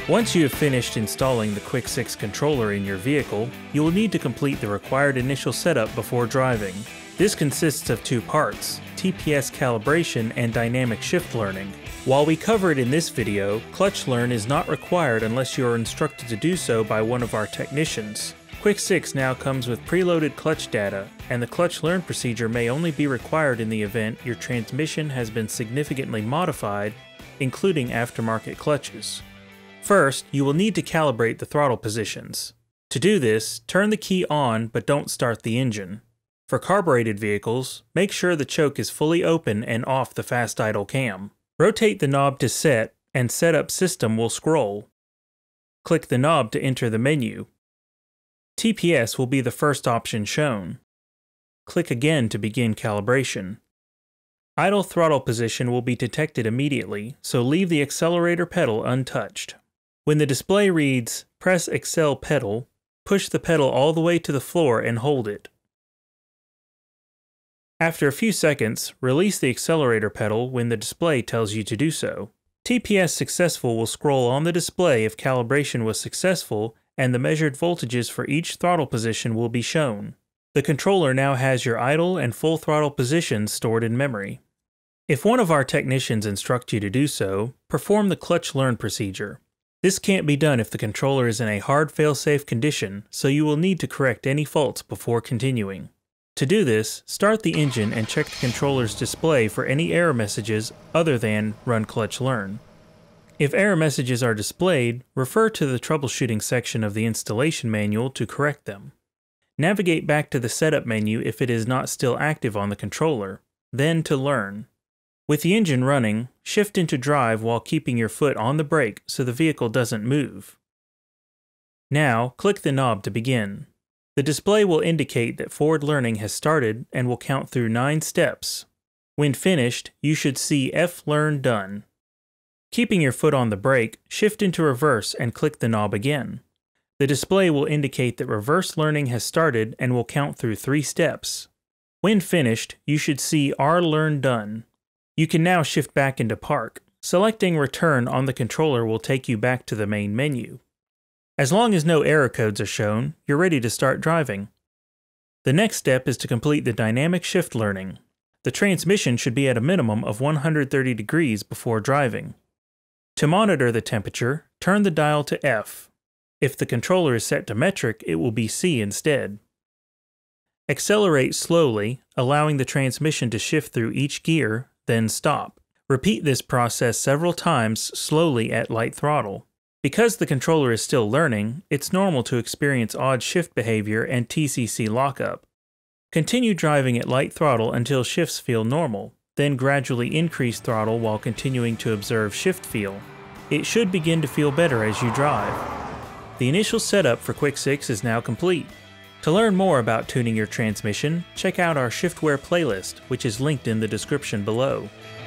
Once you have finished installing the Quick 6 controller in your vehicle, you will need to complete the required initial setup before driving. This consists of two parts, TPS Calibration and Dynamic Shift Learning. While we cover it in this video, Clutch Learn is not required unless you are instructed to do so by one of our technicians. Quick 6 now comes with preloaded clutch data, and the Clutch Learn procedure may only be required in the event your transmission has been significantly modified, including aftermarket clutches. First, you will need to calibrate the throttle positions. To do this, turn the key on but don't start the engine. For carbureted vehicles, make sure the choke is fully open and off the fast idle cam. Rotate the knob to set, and Setup System will scroll. Click the knob to enter the menu. TPS will be the first option shown. Click again to begin calibration. Idle throttle position will be detected immediately, so leave the accelerator pedal untouched. When the display reads, "Press Accel pedal," push the pedal all the way to the floor and hold it. After a few seconds, release the accelerator pedal when the display tells you to do so. TPS Successful will scroll on the display if calibration was successful, and the measured voltages for each throttle position will be shown. The controller now has your idle and full throttle positions stored in memory. If one of our technicians instruct you to do so, perform the Clutch Learn procedure. This can't be done if the controller is in a hard fail-safe condition, so you will need to correct any faults before continuing. To do this, start the engine and check the controller's display for any error messages other than Run Clutch Learn. If error messages are displayed, refer to the troubleshooting section of the installation manual to correct them. Navigate back to the setup menu if it is not still active on the controller, then to Learn. With the engine running, shift into drive while keeping your foot on the brake so the vehicle doesn't move. Now, click the knob to begin. The display will indicate that forward learning has started and will count through 9 steps. When finished, you should see F-Learn done. Keeping your foot on the brake, shift into reverse and click the knob again. The display will indicate that reverse learning has started and will count through 3 steps. When finished, you should see R-Learn done. You can now shift back into park. Selecting Return on the controller will take you back to the main menu. As long as no error codes are shown, you're ready to start driving. The next step is to complete the Dynamic Shift Learning. The transmission should be at a minimum of 130 degrees before driving. To monitor the temperature, turn the dial to F. If the controller is set to metric, it will be C instead. Accelerate slowly, allowing the transmission to shift through each gear, then stop. Repeat this process several times slowly at light throttle. Because the controller is still learning, it's normal to experience odd shift behavior and TCC lockup. Continue driving at light throttle until shifts feel normal, then gradually increase throttle while continuing to observe shift feel. It should begin to feel better as you drive. The initial setup for Quick 6 is now complete. To learn more about tuning your transmission, check out our Shiftware playlist, which is linked in the description below.